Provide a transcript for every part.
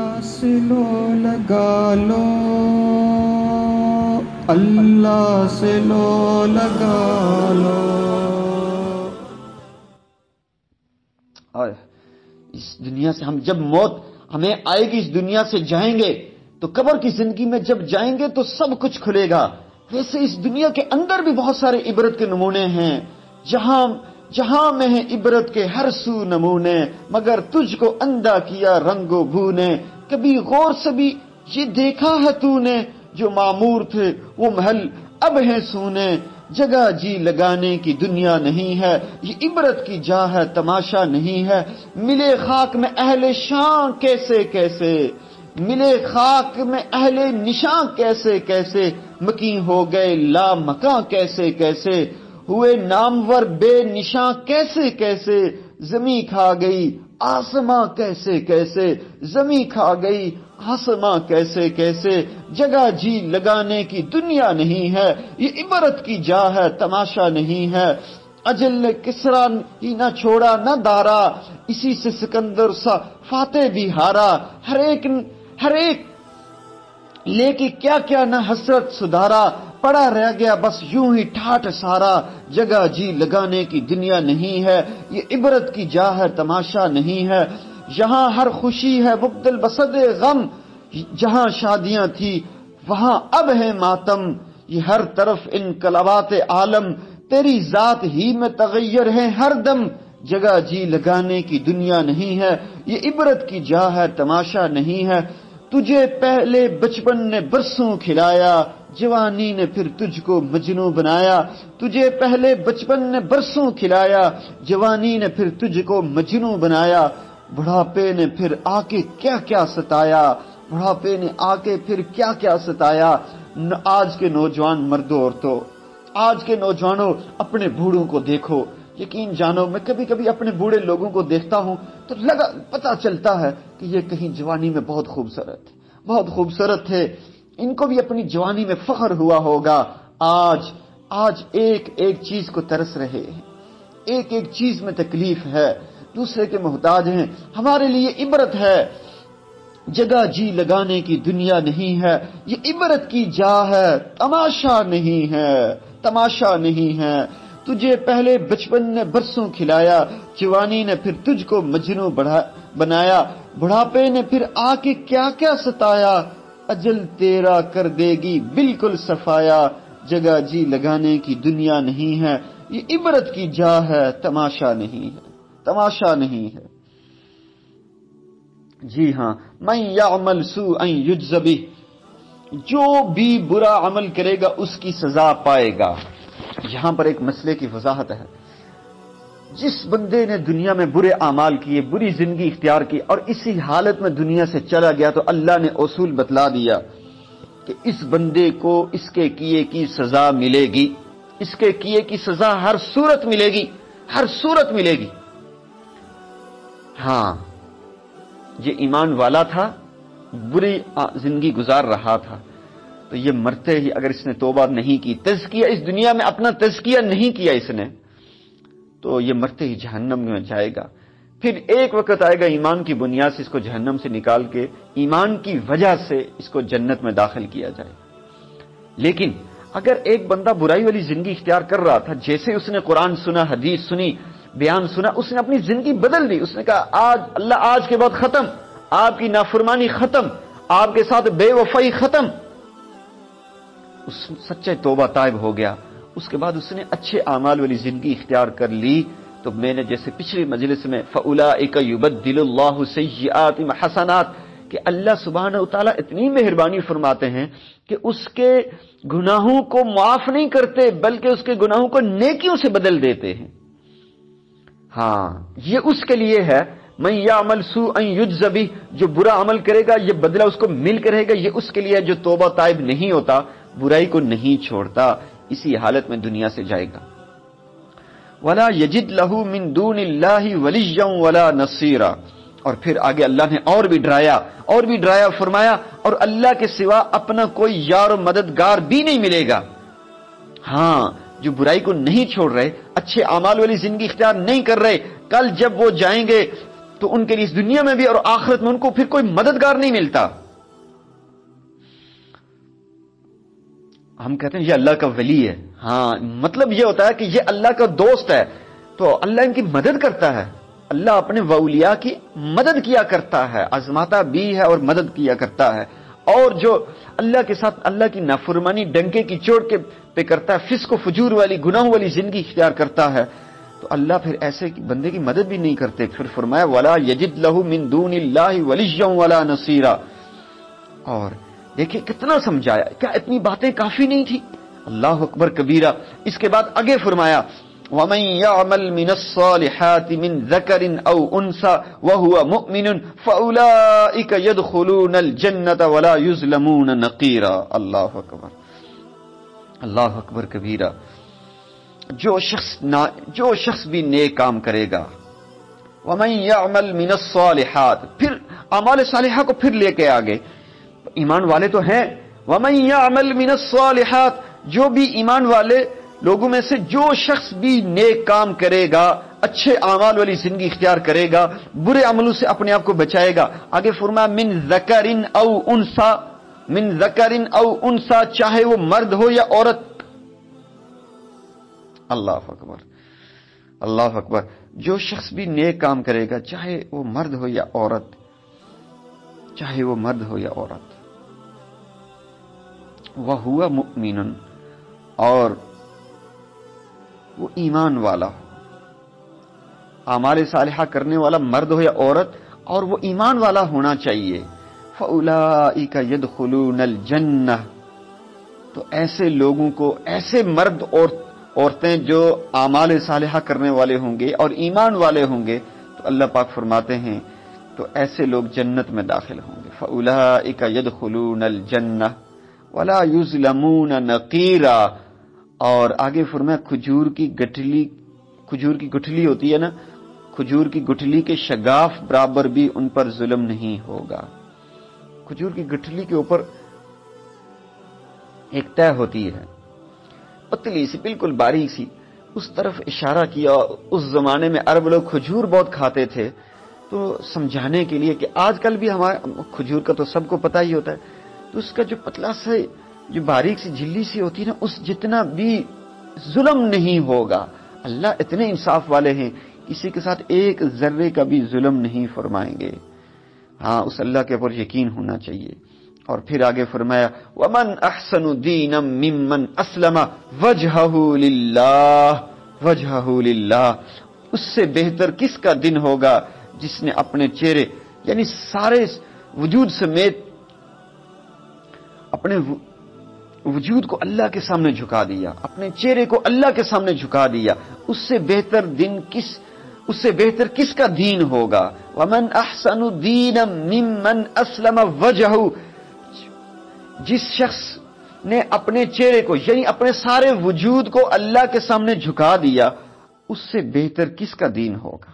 سے لو لگا لو، اللہ سے لو لگا لو۔ اور اس دنیا سے ہم جب موت ہمیں آئے گی، اس دنیا سے جائیں گے تو قبر کی زندگی میں جب جائیں گے تو سب کچھ کھلے گا۔ ویسے اس دنیا کے اندر بھی بہت سارے عبرت کے نمونے ہیں، جہاں میں ہے عبرت کے ہر سو نمونے، مگر تجھ کو اندھا کیا رنگ و بو نے۔ کبھی غور سے بھی یہ دیکھا ہے تو نے، جو معمور تھے وہ محل اب ہیں سونے۔ جگہ جی لگانے کی دنیا نہیں ہے، یہ عبرت کی جا ہے تماشا نہیں ہے۔ ملے خاک میں اہل شان کیسے کیسے، ملے خاک میں اہل نشان کیسے کیسے، مکیں ہو گئے لا مکاں کیسے کیسے، ہوئے نامور بے نشاں کیسے کیسے، زمیں کھا گئی آسماں کیسے کیسے، زمیں کھا گئی آسماں کیسے کیسے۔ جگہ جی لگانے کی دنیا نہیں ہے، یہ عبرت کی جا ہے تماشا نہیں ہے۔ اجل نے کسرا ہی نہ چھوڑا نہ دارا، اسی سے سکندر سا فاتح بھی ہارا۔ ہر ایک لے کے کیا کیا نہ حسرت سدھارا، پڑا رہ گیا بس یوں ہی ٹھاٹھ سارا۔ جگہ جی لگانے کی دنیا نہیں ہے، یہ عبرت کی جا ہے تماشا نہیں ہے۔ یہاں ہر خوشی ہے مبدل بصد غم، جہاں شادیاں تھی وہاں اب ہے ماتم۔ یہ ہر طرف انقلابات عالم، تیری ذات ہی میں تغیر ہے ہر دم۔ جگہ جی لگانے کی دنیا نہیں ہے، یہ عبرت کی جا ہے تماشا نہیں ہے۔ تجھے پہلے بچپن نے برسوں کھلایا، جوانی نے پھر تجھ کو مجنوں بنایا۔ تجھے پہلے بچپن نے برسوں کھلایا، جوانی نے پھر تجھ کو مجنوں بنایا۔ بڑھاپے نے پھر آ کے کیا کیا ستایا، بڑھاپے نے آ کے پھر کیا کیا ستایا۔ آج کے نوجوان مردوں عورتوں، آج کے نوجوانوں اپنے بوڑھوں کو دیکھو، یقین جانو میں کبھی کبھی اپنے بوڑھے لوگوں کو دیکھتا ہوں تو پتہ چلتا ہے کہ یہ کہیں جوانی میں بہت خوبصورت تھے، ان کو بھی اپنی جوانی میں فخر ہوا ہوگا۔ آج ایک چیز کو ترس رہے ہیں، ایک چیز میں تکلیف ہے، دوسرے کے محتاج ہیں۔ ہمارے لیے عبرت ہے، جگہ جی لگانے کی دنیا نہیں ہے، یہ عبرت کی جا ہے تماشا نہیں ہے، تماشا نہیں ہے۔ تجھے پہلے بچپن نے برسوں کھلایا، جوانی نے پھر تجھ کو مجنوں بنایا۔ بڑھاپے نے پھر آ کے کیا کیا ستایا، اجل تیرا کر دے گی بالکل صفایا۔ جگہ جی لگانے کی دنیا نہیں ہے، یہ عبرت کی جا ہے تماشا نہیں ہے، تماشا نہیں ہے۔ جی ہاں، من یعمل سوءا یجز بہ، جو بھی برا عمل کرے گا اس کی سزا پائے گا۔ یہاں پر ایک مسئلے کی وضاحت ہے۔ جس بندے نے دنیا میں برے اعمال کیے، بری زندگی اختیار کی اور اسی حالت میں دنیا سے چلا گیا، تو اللہ نے اصول بتلا دیا کہ اس بندے کو اس کے کیے کی سزا ملے گی، اس کے کیے کی سزا ہر صورت ملے گی، ہر صورت ملے گی۔ ہاں، یہ ایمان والا تھا، بری زندگی گزار رہا تھا، تو یہ مرتے ہی اگر اس نے توبہ نہیں کی، تزکیہ اس دنیا میں اپنا تزکیہ نہیں کیا اس نے، تو یہ مرتے ہی جہنم میں جائے گا۔ پھر ایک وقت آئے گا ایمان کی بنیاد سے اس کو جہنم سے نکال کے ایمان کی وجہ سے اس کو جنت میں داخل کیا جائے۔ لیکن اگر ایک بندہ برائی والی زندگی اختیار کر رہا تھا، جیسے اس نے قرآن سنا، حدیث سنی، بیان سنا، اس نے اپنی زندگی بدل دی، اس نے کہا اللہ آج کے بعد ختم، آپ کی نافرمانی ختم، آپ کے ساتھ بے وفائی ختم، اس سچے توبہ طائب ہو گیا۔ اس کے بعد اس نے اچھے اعمال والی زندگی اختیار کر لی، تو میں نے جیسے پچھلی مجلس میں فَأُولَٰئِكَ يُبَدِّلُ اللَّهُ سَيِّئَاتِهِمْ حَسَنَاتٍ کہ اللہ سبحانہ وتعالی اتنی مہربانی فرماتے ہیں کہ اس کے گناہوں کو معاف نہیں کرتے بلکہ اس کے گناہوں کو نیکیوں سے بدل دیتے ہیں۔ ہاں، یہ اس کے لیے ہے، من یعمل سوءا یجز بہ، جو برا عمل کرے گا یہ بدلہ اس کو مل کر رہے گا، یہ اس کے لیے جو توبہ طائب نہیں ہوتا، برائی کو نہیں چھوڑتا، اسی حالت میں دنیا سے جائے گا۔ وَلَا يَجِدْ لَهُ مِن دُونِ اللَّهِ وَلِيًّا وَلَا نَصِيرًا، اور پھر آگے اللہ نے اور بھی ڈرایا فرمایا، اور اللہ کے سوا اپنا کوئی یار و مددگار بھی نہیں ملے گا۔ ہاں، جو برائی کو نہیں چھوڑ رہے، اچھے اعمال والی زندگی اختیار نہیں کر رہے، کل جب وہ جائیں گے تو ان کے لیے اس دنیا میں بھی اور آخرت میں ان کو پھر کوئی مددگار نہیں ملتا. ہم کہتے ہیں یہ اللہ کا ولی ہے، ہاں مطلب یہ ہوتا ہے کہ یہ اللہ کا دوست ہے، تو اللہ ان کی مدد کرتا ہے. اللہ اپنے اولیاء کی مدد کیا کرتا ہے، آزماتا بھی ہے اور مدد کیا کرتا ہے. اور جو اللہ کے ساتھ اللہ کی نافرمانی ڈنکے کی چوٹ کے پہ کرتا ہے، فسق و فجور والی گناہوں والی زندگی اختیار کرتا ہے، تو اللہ پھر ایسے بندے کی مدد بھی نہیں کرتے. پھر فرمایا وَلَا يَجِدْ لَهُ مِن دُونِ اللَّهِ وَلِيًّا وَلَا نَصِيرًا. اور دیکھیں کتنا سمجھایا، کیا اتنی باتیں کافی نہیں تھی؟ اللہ اکبر کبیرہ. اس کے بعد آگے فرمایا وَمَن يَعْمَلْ مِنَ الصَّالِحَاتِ مِن ذَكَرٍ أَوْ أُنثَىٰ وَهُوَ مُؤْمِنٌ فَأُولَٰئِكَ يَدْخُلُونَ الْجَنَّةَ وَلَا يُظْلَمُونَ نَقِيرًا. اللہ اکبر، اللہ اکبر کبیرہ. جو شخص بھی نیک کام کرے گا، وَمَن يَعْمَلْ مِنَ الصَّالِحَاتِ، پھر اعمال صالحہ کو پھر لے کے آگے. ایمان والے تو ہیں، وَمَن يَعْمَلْ مِنَ الصَّالِحَاتِ، جو بھی ایمان والے لوگوں میں سے جو شخص بھی نیک کام کرے گا، اچھے اعمال والی زندگی اختیار کرے گا، برے عملوں سے اپنے آپ کو بچائے گا. آگے فرمایا من ذکر او انثى، من ذکر او انثى، چاہے وہ مرد ہو یا عورت. اللہ اکبر، اللہ اکبر. جو شخص بھی نیک کام کرے گا، چاہے وہ مرد ہو یا عورت، چاہے وہ مرد ہو یا عورت، وَهُوَ مُؤْمِنٌ، اور وہ ایمان والا ہو. اعمال صالحہ کرنے والا مرد ہو یا عورت، اور وہ ایمان والا ہونا چاہیے. فَأُولَٰئِكَ يَدْخُلُونَ الْجَنَّةَ، تو ایسے لوگوں کو، ایسے مرد اور عورتیں جو اعمال صالحہ کرنے والے ہوں گے اور ایمان والے ہوں گے، تو اللہ پاک فرماتے ہیں تو ایسے لوگ جنت میں داخل ہوں گے. فَأُولَٰئِكَ يَدْخُلُونَ الْجَنَّةَ وَلَا يُظْلَمُونَ نَقِيرًا. اور آگے فرمایا کھجور کی گٹھلی ہوتی ہے نا، کھجور کی گٹھلی کے شگاف برابر بھی ان پر ظلم نہیں ہوگا. کھجور کی گٹھلی کے اوپر ایک تہ ہوتی ہے، پتلی سی، بالکل باریک سی. اس طرف اشارہ کیا. اس زمانے میں عرب لوگ کھجور بہت کھاتے تھے، تو سمجھانے کے لیے کہ آج کل بھی ہمارے کھجور کا تو سب کو پتہ ہی ہوتا ہے، تو اس کا جو پتلا سا جو باریک سی جھلی سی ہوتی ہے نا، اس جتنا بھی ظلم نہیں ہوگا. اللہ اتنے انصاف والے ہیں، کسی کے ساتھ ایک ذرے کا بھی ظلم نہیں فرمائیں گے. ہاں اس اللہ کے اوپر یقین ہونا چاہیے. اور پھر آگے فرمایا وَمَنْ أَحْسَنُ دِينًا مِّمَّنْ أَسْلَمَ وَجْهَهُ لِلَّهِ. اس سے بہتر کس کا دن ہوگا جس نے اپنے چہرے، یعنی سارے وجود سمیت اپنے وجود کو اللہ کے سامنے جھکا دیا، اپنے چہرے کو اللہ کے سامنے جھکا دیا. اس سے بہتر کس کا دین ہوگا؟ وَمَنْ أَحْسَنُ دِينًا مِّمَّنْ أَسْلَمَ وَجْهَهُ، جس شخص نے اپنے چہرے کو، یعنی اپنے سارے وجود کو اللہ کے سامنے جھکا دیا، اس سے بہتر کس کا دین ہوگا؟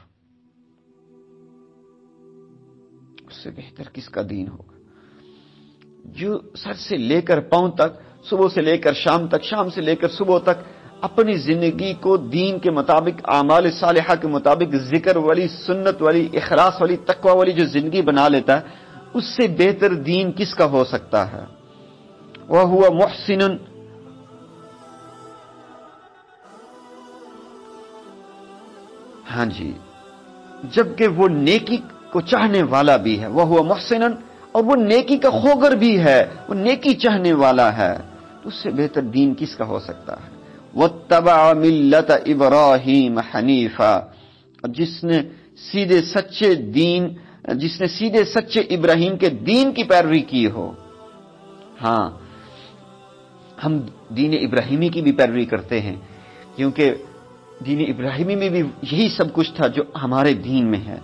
اس سے بہتر کس کا دین ہوگا؟ جو سر سے لے کر پاؤں تک، صبح سے لے کر شام تک، شام سے لے کر صبح تک اپنی زندگی کو دین کے مطابق، اعمال صالحہ کے مطابق، ذکر والی، سنت والی، اخلاص والی، تقوی والی جو زندگی بنا لیتا ہے، اس سے بہتر دین کس کا ہو سکتا ہے؟ وَهُوَ مُحْسِنٌ، ہاں جی، جبکہ وہ نیکی کو چاہنے والا بھی ہے. وَهُوَ مُحْسِنٌ، اور وہ نیکی کا خوگر بھی ہے، وہ نیکی چاہنے والا ہے، تو اس سے بہتر دین کس کا ہو سکتا ہے؟ وَاتَّبَعَ مِلَّةَ إِبْرَاهِيمَ حَنِيفًا، اور جس نے سیدھے سچے ابراہیم کے دین کی پیروی کی ہو. ہاں ہم دین ابراہیمی کی بھی پیروی کرتے ہیں، کیونکہ دین ابراہیمی میں بھی یہی سب کچھ تھا جو ہمارے دین میں ہے.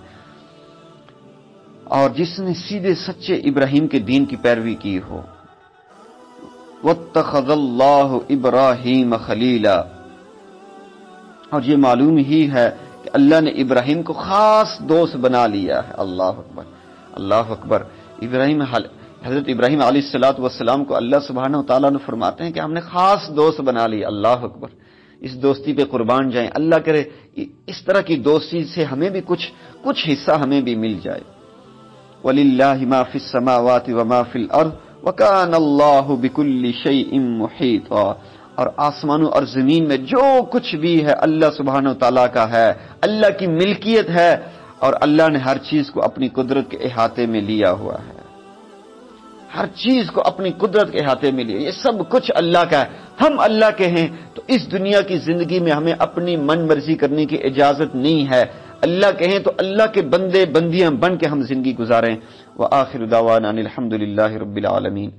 اور جس نے سیدھے سچے ابراہیم کے دین کی پیروی کی ہو. وَاتَّخَذَ اللَّهُ إِبْرَاهِيمَ خَلِيلًا، اور یہ معلوم ہی ہے کہ اللہ نے ابراہیم کو خاص دوست بنا لیا ہے. اللہ اکبر، اللہ اکبر. حضرت ابراہیم علیہ السلام کو اللہ سبحانہ و تعالیٰ نے فرماتے ہیں کہ ہم نے خاص دوست بنا لیا. اللہ اکبر. اس دوستی پہ قربان جائیں. اللہ کرے اس طرح کی دوستی سے ہمیں بھی کچھ حصہ ہمیں بھی مل جائے. وَلِلَّهِ مَا فِي السَّمَاوَاتِ وَمَا فِي الْأَرْضِ وَكَانَ اللَّهُ بِكُلِّ شَيْءٍ مُحِيطًا. اور آسمانوں اور زمین میں جو کچھ بھی ہے اللہ سبحانہ و تعالیٰ کا ہے, اللہ کی ملکیت ہے, اور اللہ نے ہر چیز کو اپنی قدرت کے احاطے میں لیا ہوا ہے. ہر چیز کو اپنی قدرت کے احاطے میں لیا. یہ سب کچھ اللہ کا ہے. ہم اللہ کے ہیں تو اس دنیا کی زندگی میں ہمیں اپنی من مرضی کرنے کی اجازت نہیں ہے. اللہ کے ہیں تو اللہ کے بندے بندیاں بن کے ہم زندگی گزاریں. وآخر دعوانا ان الحمد للہ رب العالمین.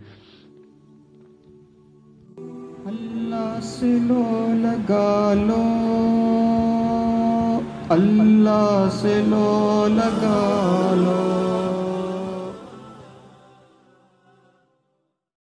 اللہ سے لو لگا لو, اللہ سے لو لگا لو.